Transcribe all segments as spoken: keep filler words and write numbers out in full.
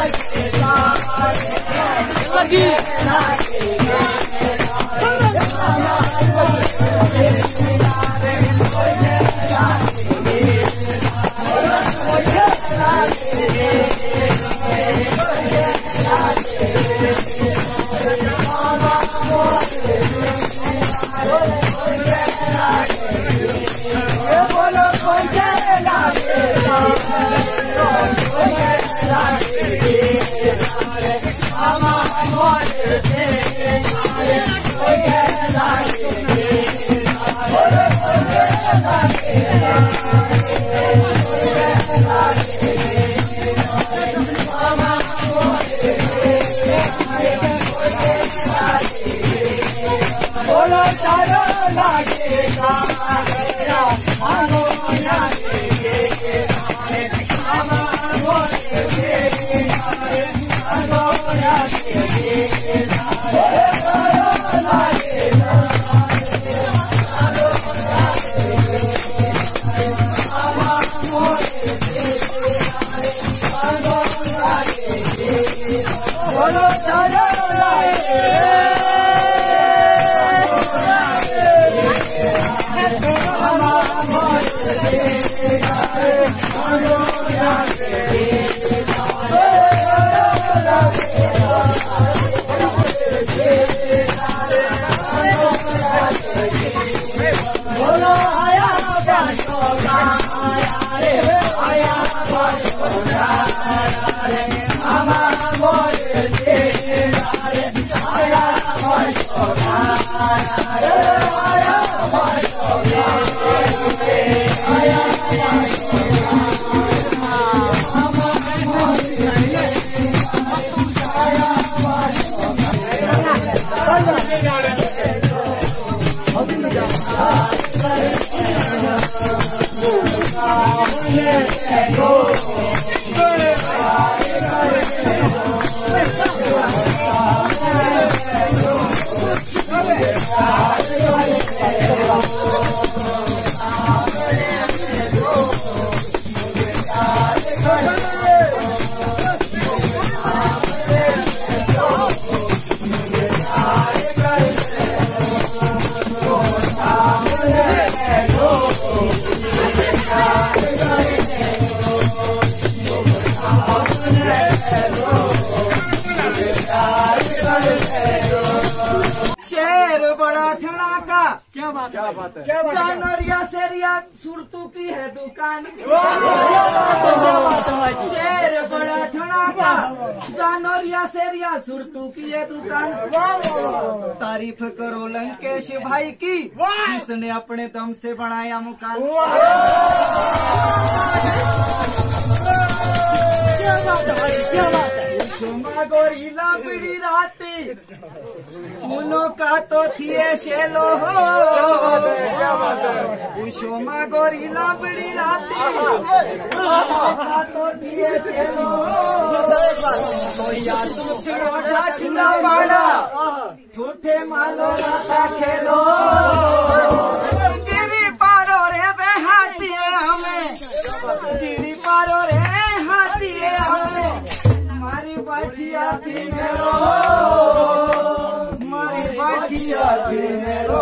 जानरिया सेरिया सुरतू की है दुकान। शेर बड़ा ठुनाका जानरिया सेरिया सुरतू की है दुकान। तारीफ करो लंकेश भाई की जिसने अपने दम से बनाया मकान। क्या बात है भाई, क्या बात है। गोरीला बिड़ी राती फूलों का तो थिए शेलो हो। उषोमा गोरीला बिड़ी राती फूलों का तो थिए शेलो हो। या तुम बाड़ा ठूठे मालो राता खेलो। गिरी पारो रे बेहाती हमें, गिरी पारो रे हाथी हमें। मारी बाठिया थी मेरो, मारी बाठिया थी मेरो।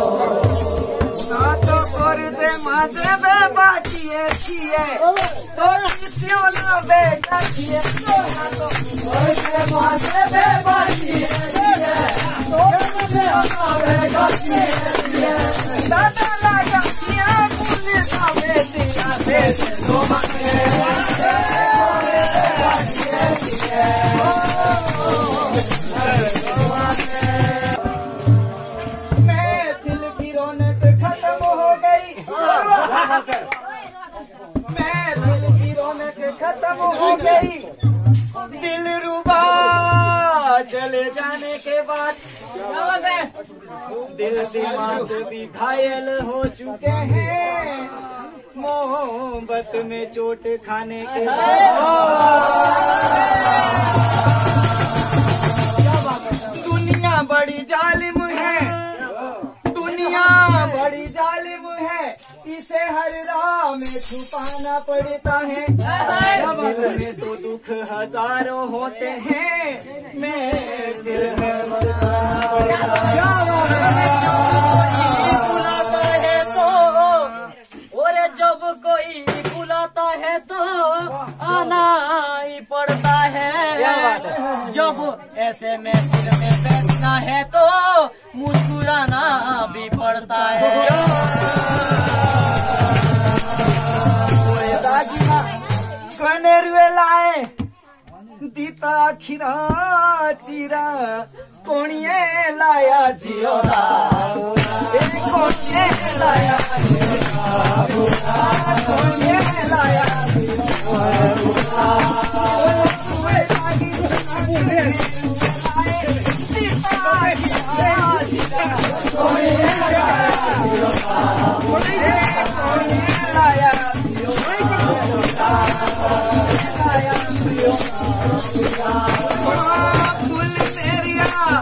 ना तो करते माथे बे बाटिए छिए तो किस्यों ना बेटा छिए। ना तो करते माथे बे बाटिए छिए तो किस्यों ना बेटा छिए। दादा लगा छिए पुलिस ना बेटिया से तो मांगे। महफिल की रौनक खत्म हो गई, महफिल की रौनक खत्म हो गई। दिल रुबा चले जाने के बाद दिल दिमाग भी घायल हो चुके हैं मोहब्बत में चोट खाने के बाद। दुनिया बड़ी जालिम है, दुनिया बड़ी जालिम है, इसे हर राह में छुपाना पड़ता है, दिल में तो दुख हजारों होते हैं, मैं दिल में मुस्कुराना पड़ता है तो, और जब कोई बुलाता है तो आना ही पड़ता है। जब ऐसे में दिल में बैठना है तो मुस्कुराना भी पड़ता है। कनेरुए लाए दीता खीरा चीरा कोणिए लाया जियोरा, कोणिए लाया कोणिए लाया फूल तेरिया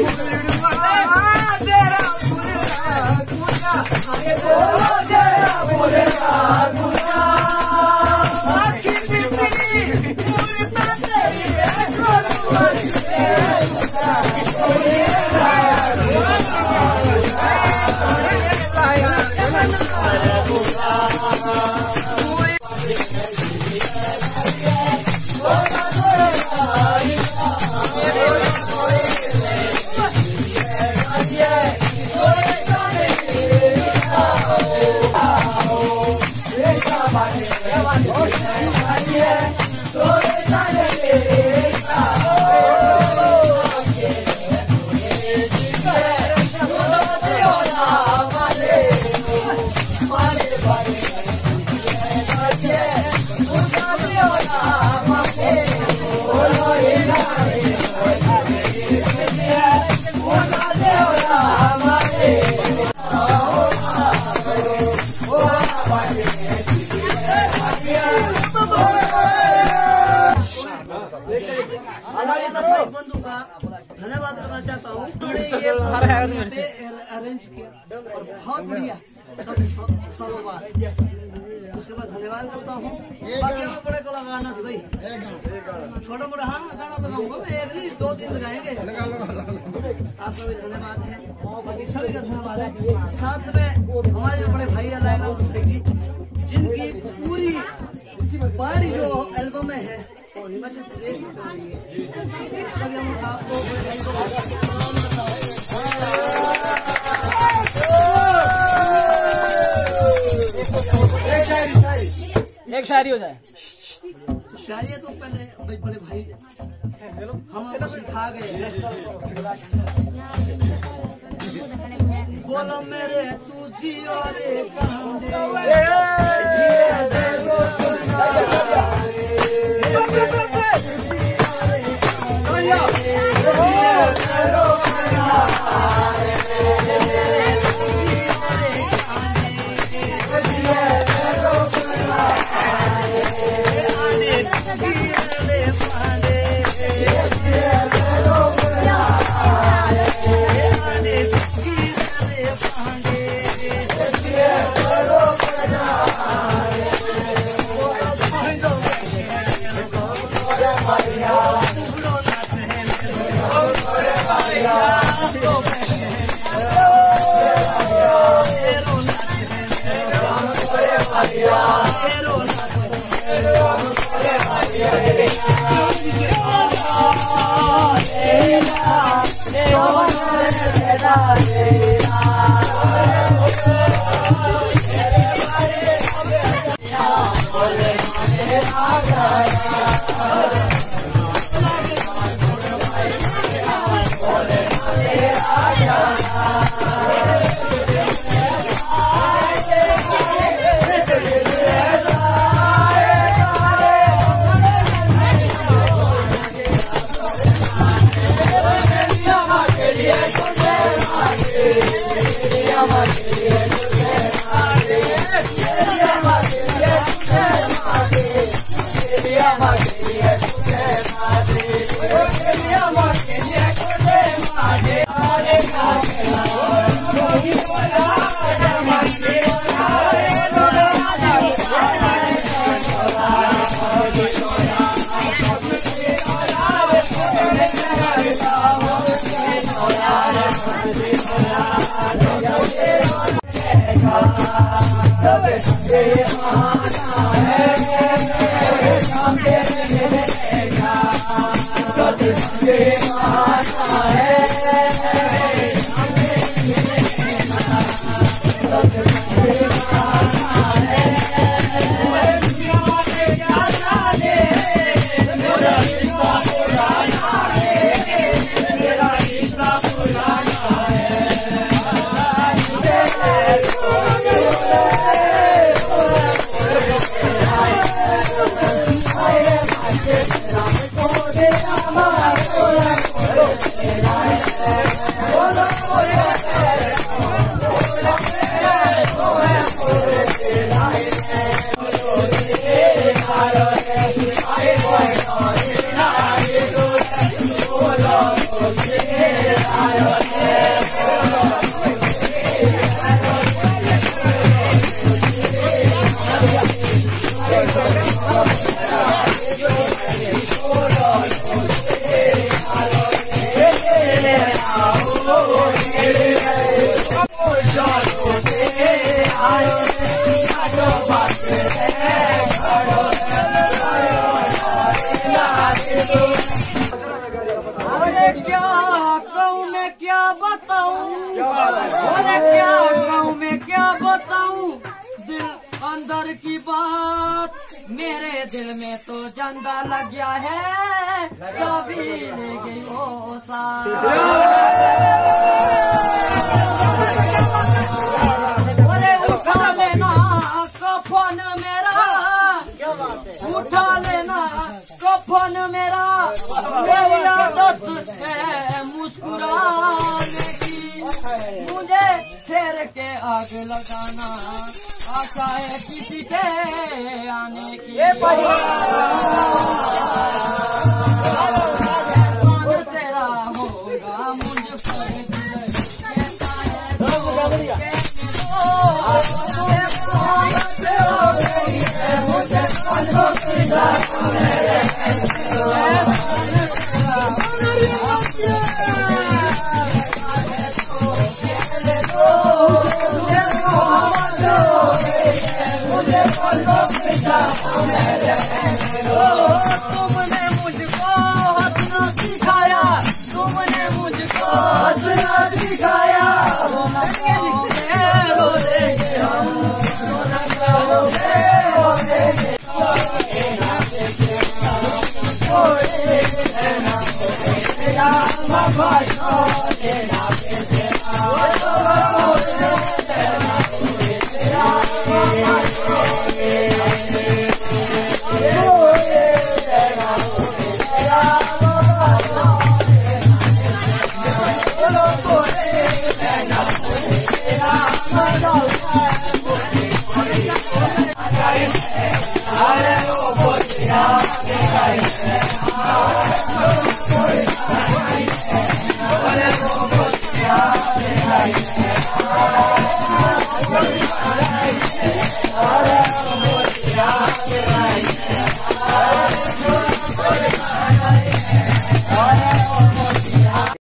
तेरा बंधु का धन्यवाद करना चाहता हूँ। अरेंज किया और बहुत बढ़िया सालों बाद उसके बाद धन्यवाद करता हूँ। बाकी में बड़े को लगाना थी भाई, छोटा मोटा हाँ गाना लगाऊंगा मैं, एक नहीं दो दिन लगाएंगे। आपका भी धन्यवाद है, बाकी सभी का धन्यवाद है। साथ में हमारे जो बड़े भाई लाएगा जी, जिनकी पूरी बारी जो एल्बम में है और हिमाचल प्रदेश में चल रही है, इसका भी हम आपको एक शायरी हो जाए। शायरी तो पहले बड़े भाई हम आपको सिखा गए। बोलो मेरे तू जियो रे Yeah. अरे क्या कहूँ मैं क्या बताऊँ, अरे क्या कहूँ मैं क्या बताऊँ, दिल अंदर की बात मेरे दिल में तो जंदा लग गया है, कभी ले गई वो साथ। अरे उठा लेना कफन मेरा, उठा लेना कफन मेरा, मेरी आदत है मुस्कुराने की, मुझे फेर के आग लगाना आशा है किसी के आने की। एहसान तेरा होगा मुझ पर, कहता है तुमने मुझको हंसना सिखाया, तुमने मुझको हंसना सिखाया, रोना गाओगे रो देंगे हम, रोना गाओगे रो देंगे।